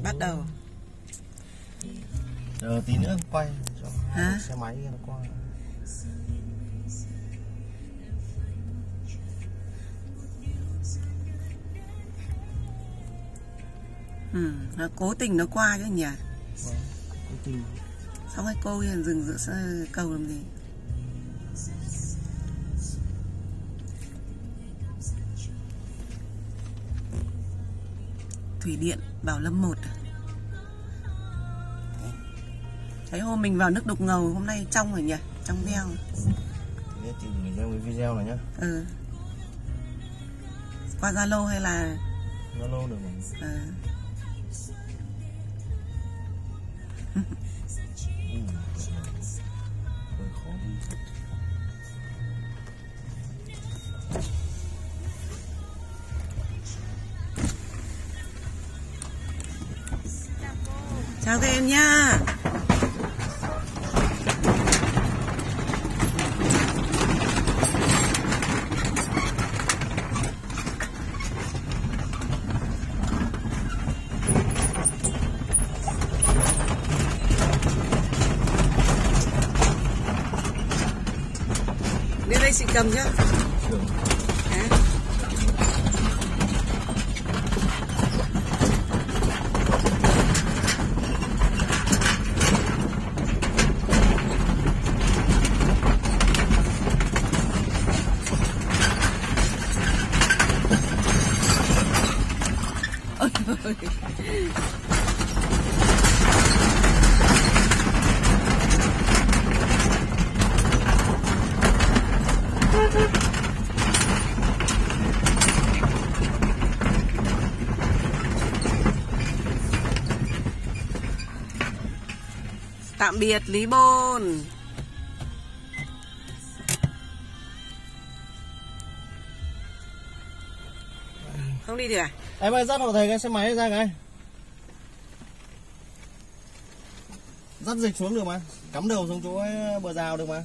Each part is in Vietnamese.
Bắt đầu. Chờ tí nữa quay cho Hả? xe máy nó qua. Nó cố tình nó qua chứ nhỉ? Vâng, cố tình. Xong cái cô dừng giữa cầu làm gì? Thủy điện Bảo Lâm 1. Thấy hôm mình vào nước đục ngầu, hôm nay trong rồi nhỉ? Trong veo. Thế thì gửi cho cái video này nhá. Qua Zalo hay là Zalo được mà. Hơi khó đi. chào các em nhá. Đưa đây chị cầm chứ. Tạm biệt Lý Bôn. Không đi được à? Em ơi, dắt hộ thầy cái xe máy ra cái. Dắt dịch xuống được mà. Cắm đầu xuống chỗ ấy, bờ rào được mà.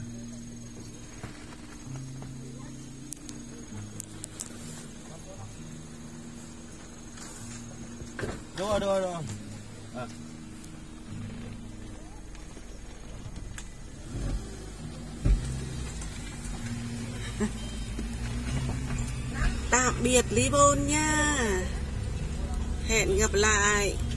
Được rồi. À. Tạm biệt Lý Bôn nha. Hẹn gặp lại.